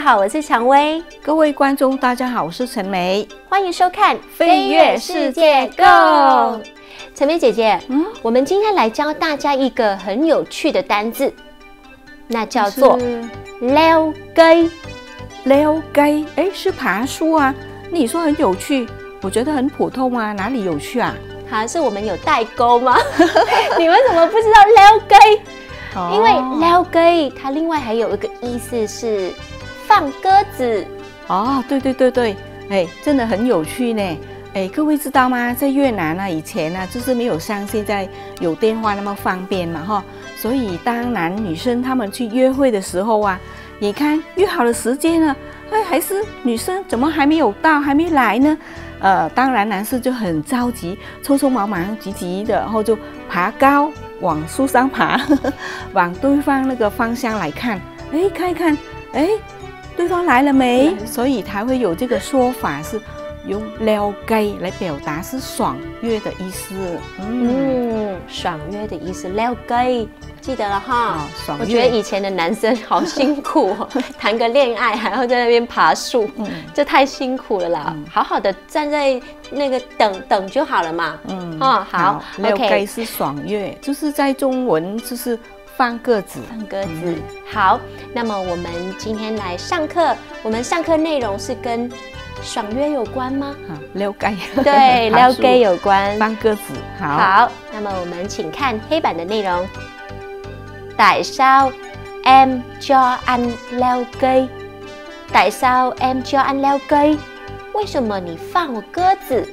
好，我是蔷薇。 各位观众，大家好，我是陈梅， 欢迎收看《 飞跃世界 Go》。 陈梅姐姐，我们今天来教大家一个很有趣的单字，那叫做撩雞。 撩雞，哎，是爬树啊？你说很有趣，我觉得很普通啊，哪里有趣啊？ 是我们有代沟吗？你为什么不知道撩雞？因为撩雞它另外还有一个意思是放鸽子。 哦，对，哎，真的很有趣呢。哎，各位知道吗？在越南啊，以前啊，就是没有像现在有电话那么方便嘛，哈。所以当男女生他们去约会的时候啊，你看约好了时间了，哎，还是女生怎么还没有到，还没来呢？当然男生就很着急，匆匆忙忙、急急的，然后就爬高往树上爬，往对方那个方向来看，哎，看一看，哎，对方来了没？所以才会有这个说法是用撩雞来表达是爽约的意思。 爽约的意思，撩雞记得了哈。 爽约。 我觉得以前的男生好辛苦哦，谈个恋爱还要在那边爬树，这太辛苦了啦。好好的站在那个等就好了嘛。好， 撩雞是爽约，就是在中文就是放鸽子。 放鸽子。好，那么我们今天来上课，我们上课内容是跟爽約有關嗎？ 撩雞， 對，撩雞有關， 放鴿子。 好，那麼我們請看黑板的內容。Tại sao em cho anh leo cây? Tại sao em cho anh leo cây? 為什麼你放我鴿子？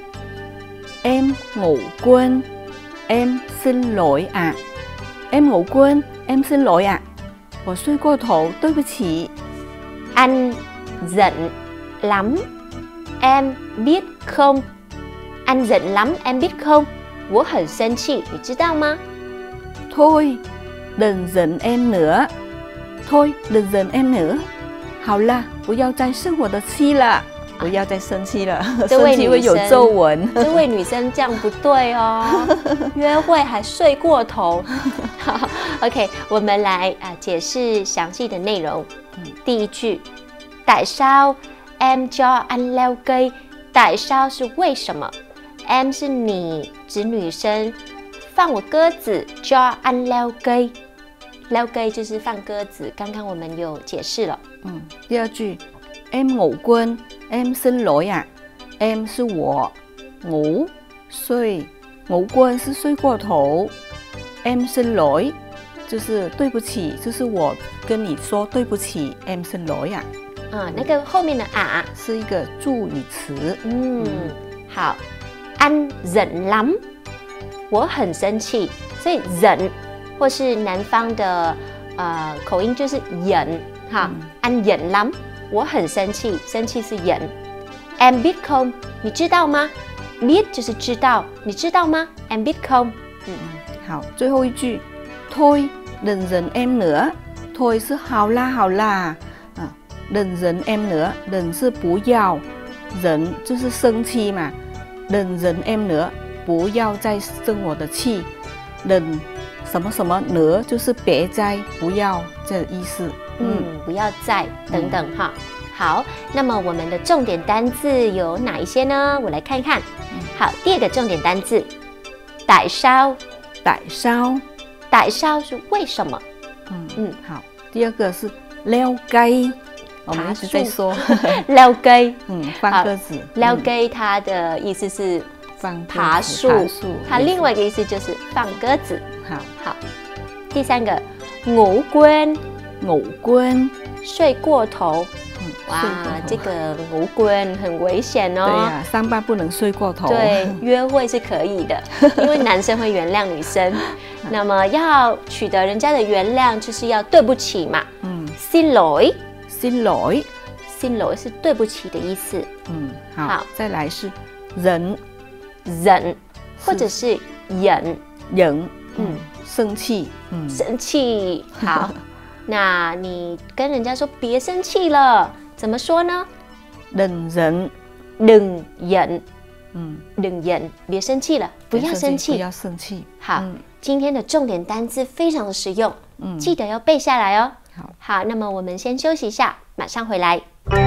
Em ngủ quên, em xin lỗi ạ. Em ngủ quên, em xin lỗi ạ. 我睡過頭，對不起。 Anh giận lắm, em biết không? Anh giận lắm, em biết không? 我很生氣，你知道嗎？ Thôi, đừng giận em nữa. Thôi, đừng giận em nữa. 好啦，不要再生我的氣了，不要再生氣了，生氣會有皺紋。 這位女生這樣不對哦，約會還睡過頭。好 ，OK， 我們來解釋詳細的內容。第一句，Tại sao em cho anh leo cây? Tại sao是為什麼 ？em 是你，指女生，放我鴿子 cho anh leo cây。撩雞就是放鴿子，剛剛我們有解釋了。 第二句 ，em ngủ quên, em xin lỗi ạ. em 是我，ngủ睡，ngủ quên 是睡過頭 ，em xin lỗi 就是對不起，就是我跟你說對不起 ，em xin lỗi ạ。 那個後面的是一個助語詞。 好，anh giận lắm，我很生氣，所以giận或是南方的口音就是忍哈，anh giận lắm，我很生氣，生氣是忍。em biết không，你知道嗎？ biết 就是知道，你知道嗎？ em biết không。 好，最後一句 ，thôi đừng giận em nữa，thôi 是好啦，đừng giận em nữa，đừng 是不要，忍就是生氣嘛，đừng giận em nữa，不要再生我的氣，đừng什麼什麼nữa就是別再，不要這意思。 不要再等等哈。好，那麼我們的重點單字有哪一些呢？我來看一看。好，第二個重點單字，tại sao。 tại sao，tại sao是為什麼？ 好，第二個是撩雞，我們一直在說撩雞， 放鴿子。 撩雞它的意思是爬樹，它另外一個意思就是放鴿子。好，第三個ngủ quên，睡過頭。哇，這個ngủ quên很危險哦。 對呀，上班不能睡過頭。 對，約會是可以的，因為男生會原諒女生。那麼要取得人家的原諒，就是要對不起嘛。xin lỗi 是對不起的意思。 好，再來是忍， 或者是忍， 生氣， 生氣。好，那你跟人家說別生氣了，怎麼說呢？ đừng giận， 別生氣了，不要生氣， 不要生氣。 好，今天的重點單字非常的實用，記得要背下來哦。好，那麼我們先休息一下， 马上回来。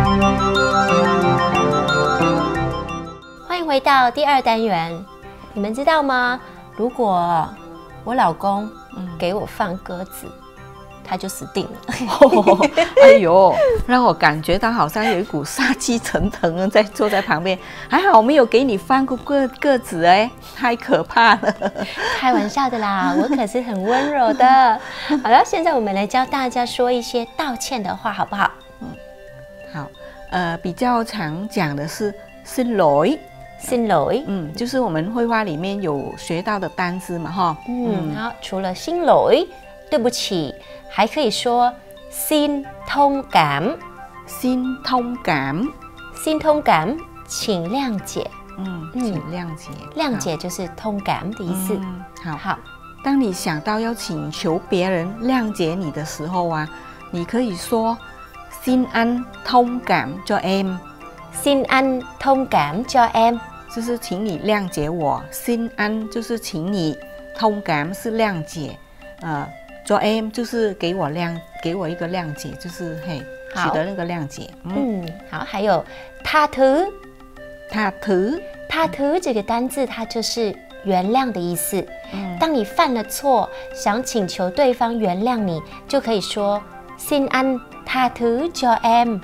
欢迎回到第2单元。你们知道吗？如果我老公给我放鸽子，他就死定了。 哎呦，让我感觉到好像有一股杀气腾腾的在坐在旁边。还好没有给你放过鸽子哎，太可怕了。 开玩笑的啦，我可是很温柔的。好了，现在我们来教大家说一些道歉的话，好不好？ 好，比較常講的是xin lỗi， xin lỗi， 就是我們绘畫裡面有學到的單字嘛，哈， 然後除了xin lỗi，對不起，還可以說xin thông cảm， xin thông cảm， xin thông cảm，請諒解， 請諒解， 諒解就是通感的意思。 好，當你想到要請求別人諒解你的時候啊，你可以說xin anh thông cảm cho em， xin anh thông cảm cho em， 就是請你諒解我。xin anh 就是請你，通感是諒解，cho em 就是給我一個諒解，就是取得那個諒解。 好，還有tha thứ， tha thứ， tha thứ 這個單字它就是原諒的意思。當你犯了錯，想請求對方原諒你，就可以說xin anh tha thứ cho em，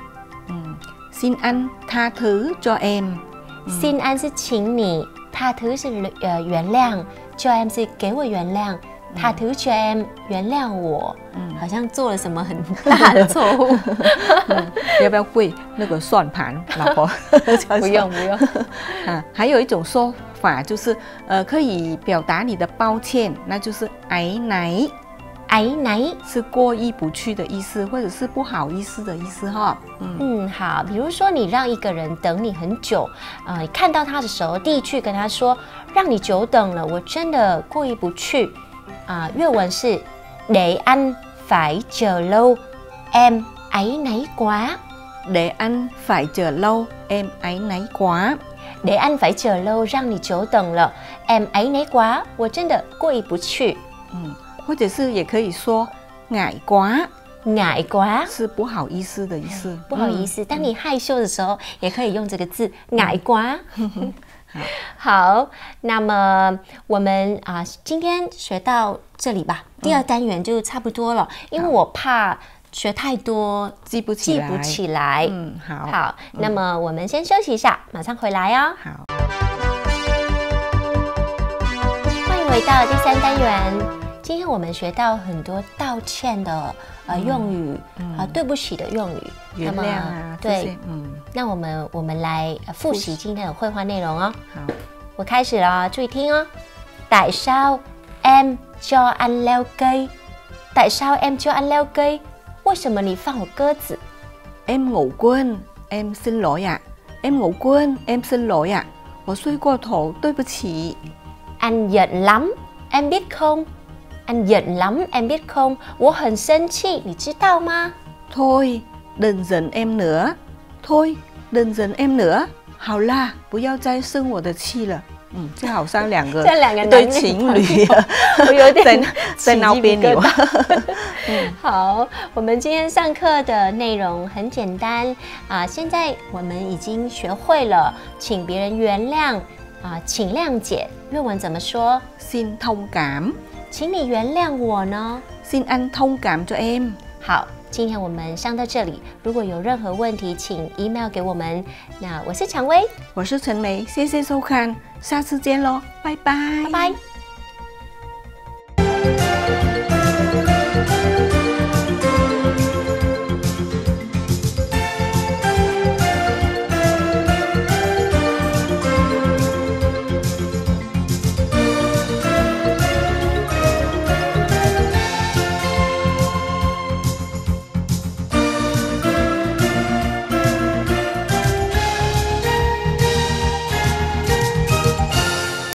xin anh tha thứ cho em， xin anh 是請你，tha thứ 是原諒，cho em 是給我原諒，tha thứ cho em 原諒我，好像做了什麼很大的錯誤。 要不要跪那個算盤，老婆？ 不用。 還有一種說法就是可以表達你的抱歉，那就是ái náy。 ái náy 是過意不去的意思，或者是不好意思的意思哈。 好，比如說你讓一個人等你很久，你看到他的時候，第一句跟他說，讓你久等了，我真的過意不去。粵文是để anh phải chờ lâu, em áy náy quá. Để anh phải chờ lâu, em áy náy quá. Để anh phải chờ lâu， 讓你久等了，em áy náy quá， 我真的過意不去。 或者是也可以說ngại quá， ngại quá 是不好意思的意思。 不好意思，當你害羞的時候，也可以用這個字ngại quá。好，那麼我們今天學到這裡吧，第2單元就差不多了，因為我怕學太多記不起來。好，那麼我們先休息一下，馬上回來哦。 好， 歡迎回到第3單元。今天我們學到很多道歉的用語，對不起的用語， 原諒啊， 對，那我們來複習今天的繪畫內容哦。 好， 我開始了，注意聽哦。Tại sao em cho anh leo cây？ Tại sao em cho anh leo cây？ 為什麼你放我鴿子？ Em ngủ quên, em xin lỗi ạ. Em ngủ quên, em xin lỗi ạ. 我睡過頭，對不起。 Anh giận lắm, em biết không？ Anh giận lắm, em biết không？ 我很生氣，你知道嗎？ Thôi, đừng giận em nữa. Thôi, đừng giận em nữa. 好啦，不要再生我的氣了。這好像兩個對情侶啊， 我有點在鬧彆扭。 好，我們今天上課的內容很簡單現在我們已經學會了，請別人原諒請諒解，粵文怎麼說？ Xin thông cảm。 請你原諒我呢？ Xin anh thông cảm cho em。 好，今天我們上到這裡，如果有任何問題，請 email 給我們。那我是薔薇， 我是陳梅，謝謝收看，下次見咯，拜拜， 拜拜。